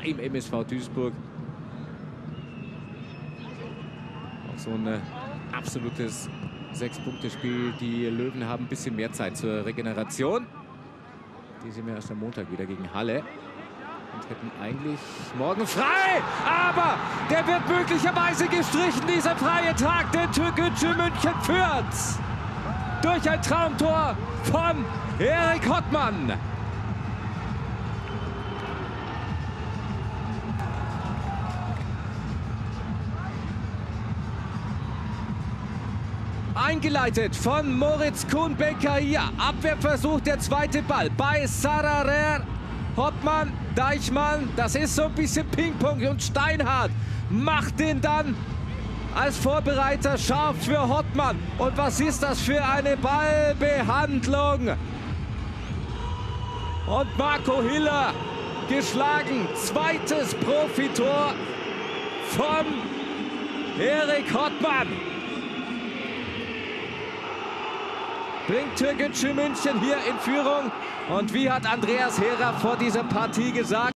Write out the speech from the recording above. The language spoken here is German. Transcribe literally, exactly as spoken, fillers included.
beim M S V Duisburg. Auch so ein äh, absolutes Sechs-Punkte-Spiel. Die Löwen haben ein bisschen mehr Zeit zur Regeneration. Die sehen wir erst am Montag wieder gegen Halle. Und hätten eigentlich morgen frei. Aber der wird möglicherweise gestrichen, dieser freie Tag. Der Türkgücü München führt durch ein Traumtor von Erik Hottmann. Eingeleitet von Moritz Kuhn-Becker hier. Abwehrversuch, der zweite Ball bei Sararer. Hottmann, Deichmann, das ist so ein bisschen Ping-Pong und Steinhardt macht den dann als Vorbereiter scharf für Hottmann. Und was ist das für eine Ballbehandlung? Und Marco Hiller geschlagen. Zweites Profitor von Erik Hottmann. Bringt Türkgücü München hier in Führung. Und wie hat Andreas Hehrer vor dieser Partie gesagt?